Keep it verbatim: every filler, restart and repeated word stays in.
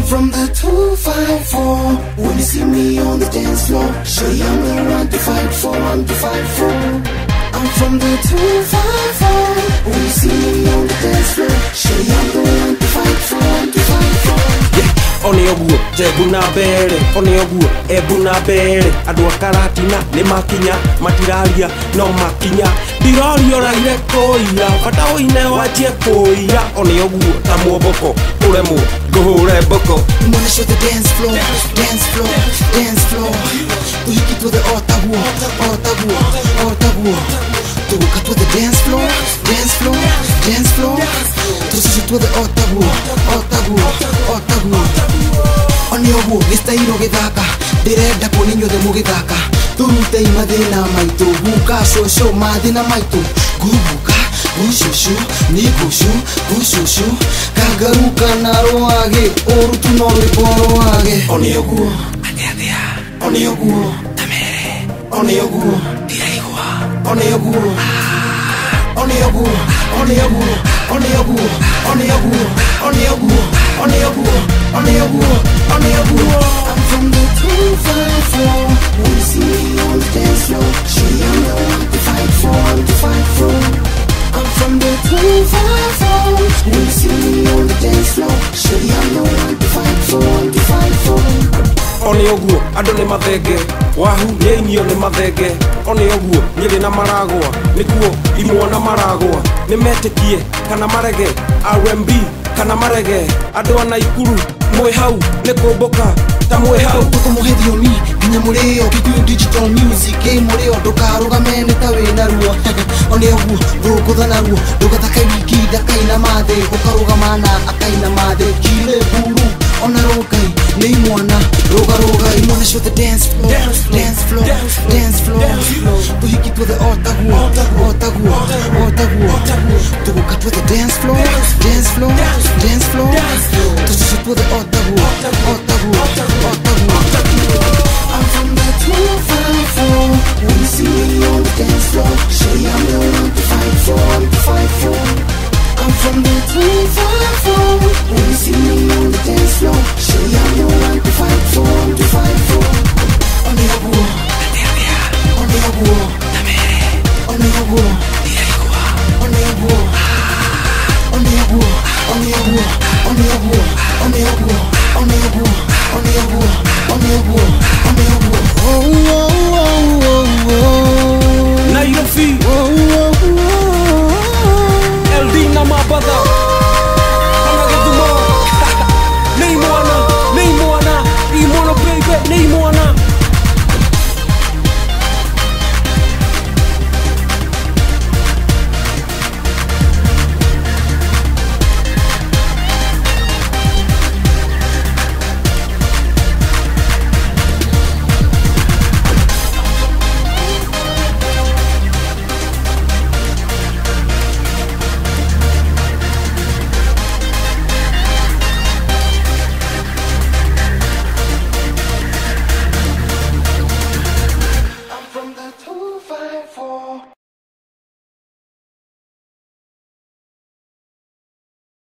from the two five four. When you see me on the dance floor, sure I'm the one to fight for, one to fight for. I'm from the two five four. When you see me on the dance floor, sure I'm the one to fight for, one to fight for. Yeah. One oguo, jebuna bere, one oguo, ebuna bere. Adwa karatina, ne makinya, matiraria, no makinya. Dirori ora ile koira, fata oine wachie koira. One oguo, tamu boko, uremu, gohore boko. You wanna show the dance floor, dance floor, dance floor. We hit it with the otaguo, otaguo, otaguo. To go cut with the dance floor, dance floor, dance floor. To switch it with the otaguo, otaguo, otaguo. Oni oguo, gestairo githaka, ndirenda kuninyo de mugithaka. Turute imathina maitu, guka shosho mathina maitu. Gubuka, gushushu, ni gushu, gushushu. Kagaruka na roage, orutu no riboro age. Oni oguo, atia atia. Oni oguo, tamere. Oni oguo, tiraigua. Oni oguo, oni oguo, oni oguo, oni oguo, oni oguo, oni oguo, oni oguo, oni oguo, oni oguo. I'm from the two five four. When you see me on the dance floor, sure I'm the one to fight for, one to fight for. I'm from the two five four. When you see me on the dance floor, sure I'm the one to fight for, one to fight for. One oguo, ando ne mathenge, wahu nyenyo ne mathenge. One oguo, nyeri na maragwa, nikuo imwo na maragwa. Nimetekie kana marege, R and B kana marege. Ando ana ikuru, mwe hau, nekomboka, ta mwe hau. Tuko muhethi oni, kinya mureo, kitu digital music, eh mureo, ndukaruga mene ta wina ruo. One oguo, ndukutha na ruo, ndukataka wiki ndakaina mathe, ukaruga mana akaina mathe, kile buru. Ona rogai, ni mwana, roga roga. You wanna show the dance floor, dance floor, dance floor. To hit it with the otaguo, otaguo, otaguo. To go cut with the dance floor, dance floor, dance floor. To shoot with the otaguo, otaguo, otaguo.